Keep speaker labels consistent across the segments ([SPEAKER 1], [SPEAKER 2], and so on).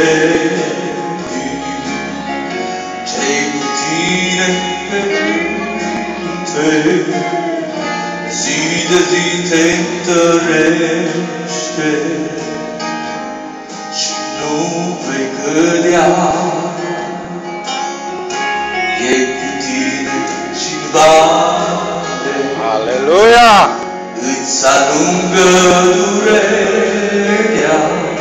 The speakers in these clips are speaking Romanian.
[SPEAKER 1] ce-i cu tine pe munte, zi de zi te întărește și nu vei cădea. E cu tine și-n vale,
[SPEAKER 2] Aleluia!
[SPEAKER 1] îți alungă durerea.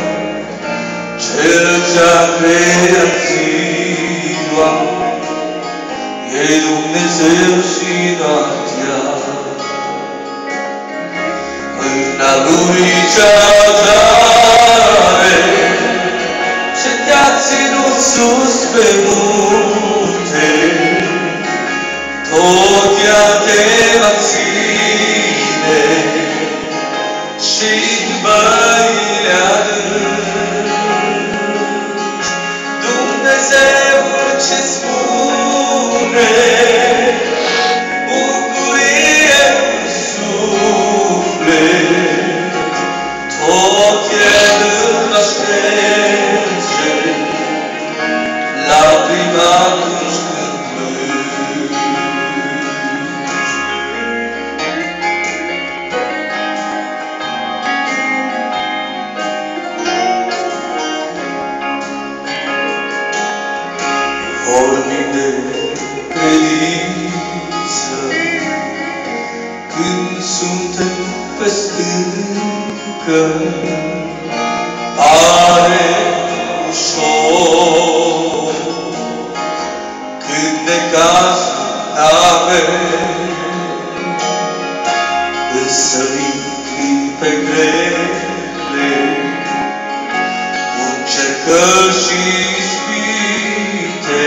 [SPEAKER 1] Cel ce-a creat ziua e Dumnezeu și noaptea. Mâna Lui cea tare ce te-a ținut sus pe munte, tot ea te va ține și-n băile adânci. Dumnezeul ce spune bucurie în suflet, tot El îl va șterge lacrima atunci când plângi. Vorbim de credință când suntem pe stâncă, pare ușor când necazul avem, însă vin clipe grele, încercări și ispite,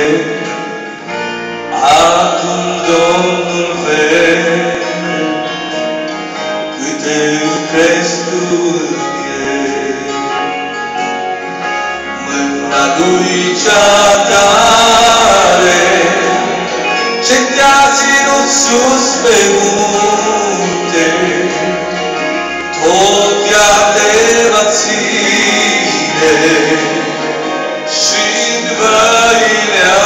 [SPEAKER 1] atunci Domnul vede câte crezi tu în El. Mâna Lui cea tare ce te-a ținut sus pe munte, tot ea te va ține și-n văile